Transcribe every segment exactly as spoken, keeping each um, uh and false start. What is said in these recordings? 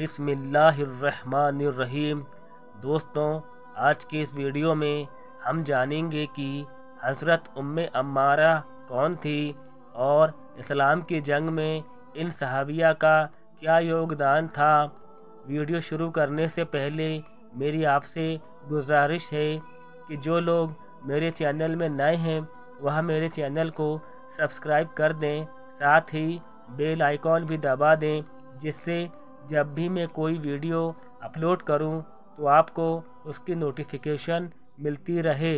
بسم اللہ الرحمن الرحیم۔ دوستوں، آج کے اس ویڈیو میں ہم جانیں گے کہ حضرت ام عمارہ کون تھی اور اسلام کی جنگ میں ان صحابیہ کا کیا یوگدان تھا۔ ویڈیو شروع کرنے سے پہلے میری آپ سے گزارش ہے کہ جو لوگ میرے چینل میں نئے ہیں وہ میرے چینل کو سبسکرائب کر دیں، ساتھ ہی بیل آئیکن بھی دبا دیں، جس سے جب بھی میں کوئی ویڈیو اپلوڈ کروں تو آپ کو اس کی نوٹیفیکیشن ملتی رہے۔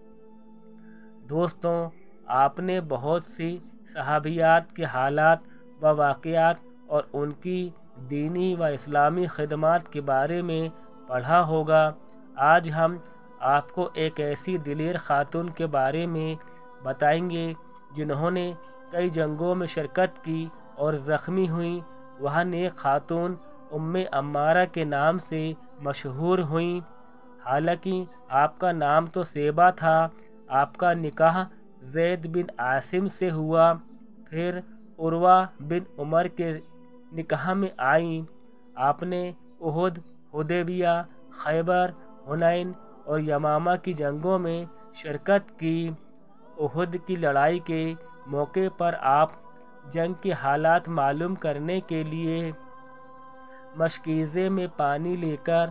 دوستوں، آپ نے بہت سی صحابیات کے حالات و واقعات اور ان کی دینی و اسلامی خدمات کے بارے میں پڑھا ہوگا۔ آج ہم آپ کو ایک ایسی دلیر خاتون کے بارے میں بتائیں گے جنہوں نے کئی جنگوں میں شرکت کی اور زخمی ہوئیں۔ وہ نیک خاتون ام عمارہ کے نام سے مشہور ہوئیں۔ حالانکہ آپ کا نام تو سیبہ تھا، آپ کا نکاح زید بن عاصم سے ہوا، پھر عروہ بن عمر کے نکاح میں آئیں۔ آپ نے احد، حدیبیہ، خیبر، حنین اور یمامہ کی جنگوں میں شرکت کی۔ احد کی لڑائی کے موقع پر آپ جنگ کے حالات معلوم کرنے کے لیے مشکیزے میں پانی لے کر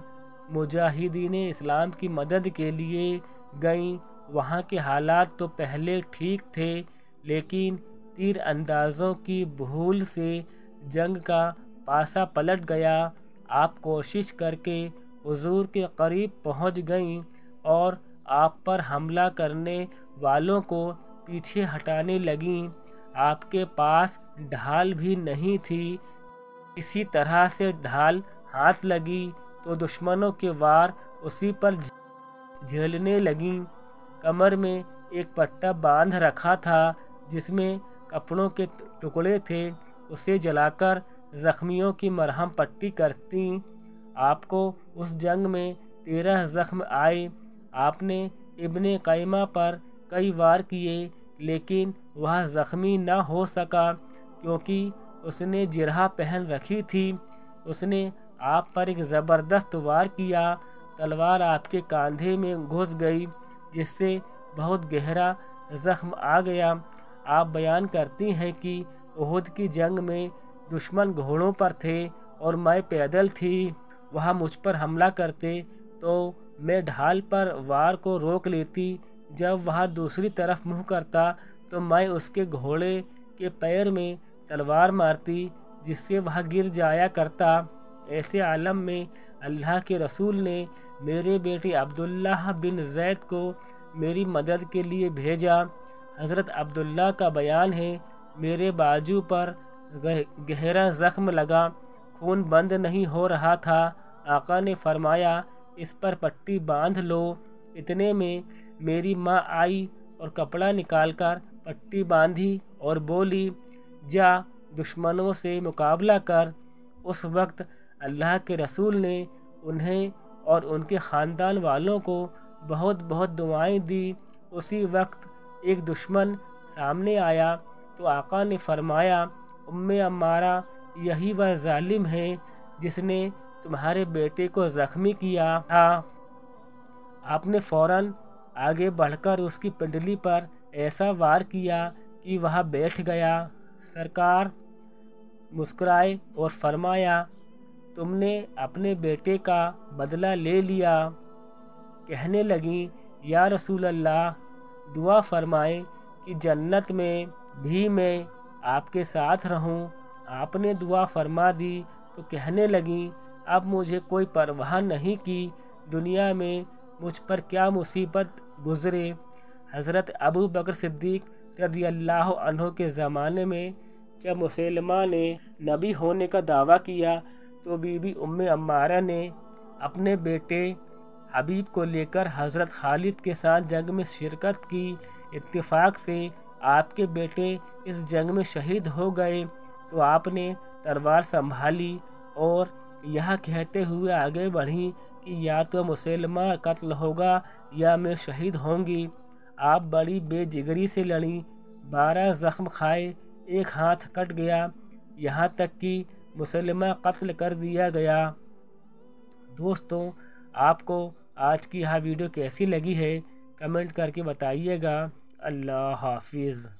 مجاہدین اسلام کی مدد کے لیے گئیں۔ وہاں کے حالات تو پہلے ٹھیک تھے، لیکن تیر اندازوں کی بھول سے جنگ کا پاسا پلٹ گیا۔ آپ کوشش کر کے حضور کے قریب پہنچ گئیں اور آپ پر حملہ کرنے والوں کو پیچھے ہٹانے لگیں۔ آپ کے پاس ڈھال بھی نہیں تھی، کسی طرح سے ڈھال ہاتھ لگی تو دشمنوں کے وار اسی پر جھیلنے لگیں۔ کمر میں ایک پٹا باندھ رکھا تھا جس میں کپڑوں کے ٹکڑے تھے، اسے جلا کر زخمیوں کی مرہم پٹی کرتیں۔ آپ کو اس جنگ میں تیرہ زخم آئے۔ آپ نے ابن قیمہ پر کئی وار کیے، لیکن وہ زخمی نہ ہو سکا کیونکہ اس نے جرح پہن رکھی تھی۔ اس نے آپ پر ایک زبردست وار کیا، تلوار آپ کے کاندھے میں گھس گئی جس سے بہت گہرا زخم آ گیا۔ آپ بیان کرتی ہیں کہ احد کی جنگ میں دشمن گھوڑوں پر تھے اور میں پیدل تھی۔ وہ مجھ پر حملہ کرتے تو میں ڈھال پر وار کو روک لیتی، جب وہ دوسری طرف منہ کرتا تو میں اس کے گھوڑے کے پیر میں تلوار مارتی جس سے وہ گر جایا کرتا۔ ایسے عالم میں اللہ کے رسول نے میرے بیٹے عبداللہ بن زید کو میری مدد کے لیے بھیجا۔ حضرت عبداللہ کا بیان ہے، میرے بازو پر گہرا زخم لگا، خون بند نہیں ہو رہا تھا۔ آقا نے فرمایا اس پر پٹی باندھ لو۔ اتنے میں میری ماں آئی اور کپڑا نکال کر پٹی باندھی اور بولی، جا دشمنوں سے مقابلہ کر۔ اس وقت اللہ کے رسول نے انہیں اور ان کے خاندان والوں کو بہت بہت دعائیں دی۔ اسی وقت ایک دشمن سامنے آیا تو آقا نے فرمایا، ام عمارہ، یہی وہ ظالم ہے جس نے تمہارے بیٹے کو زخمی کیا تھا۔ آپ نے فوراً آگے بڑھ کر اس کی پنڈلی پر ایسا وار کیا کہ وہ بیٹھ گیا۔ سرکار مسکرائے اور فرمایا، تم نے اپنے بیٹے کا بدلہ لے لیا۔ کہنے لگیں، یا رسول اللہ، دعا فرمائیں کہ جنت میں بھی میں آپ کے ساتھ رہوں۔ آپ نے دعا فرما دی تو کہنے لگیں، اب مجھے کوئی پرواہ نہیں کہ دنیا میں مجھ پر کیا مصیبت گزرے۔ حضرت ابو بکر صدیق رضی اللہ عنہ کے زمانے میں جب مسیلمہ نے نبی ہونے کا دعویٰ کیا تو بی بی ام عمارہ نے اپنے بیٹے حبیب کو لے کر حضرت خالد کے ساتھ جنگ میں شرکت کی۔ اتفاق سے آپ کے بیٹے اس جنگ میں شہید ہو گئے تو آپ نے تلوار سنبھالی اور یہ کہتے ہوئے آگے بڑھیں کہ یا تو مسیلمہ قتل ہوگا یا میں شہید ہوں گی۔ آپ بڑی بے جگری سے لڑیں، بارہ زخم کھائے، ایک ہاتھ کٹ گیا، یہاں تک کہ مسلمہ قتل کر دیا گیا۔ دوستوں، آپ کو آج کی یہ ویڈیو کیسی لگی ہے کمنٹ کر کے بتائیے گا۔ اللہ حافظ۔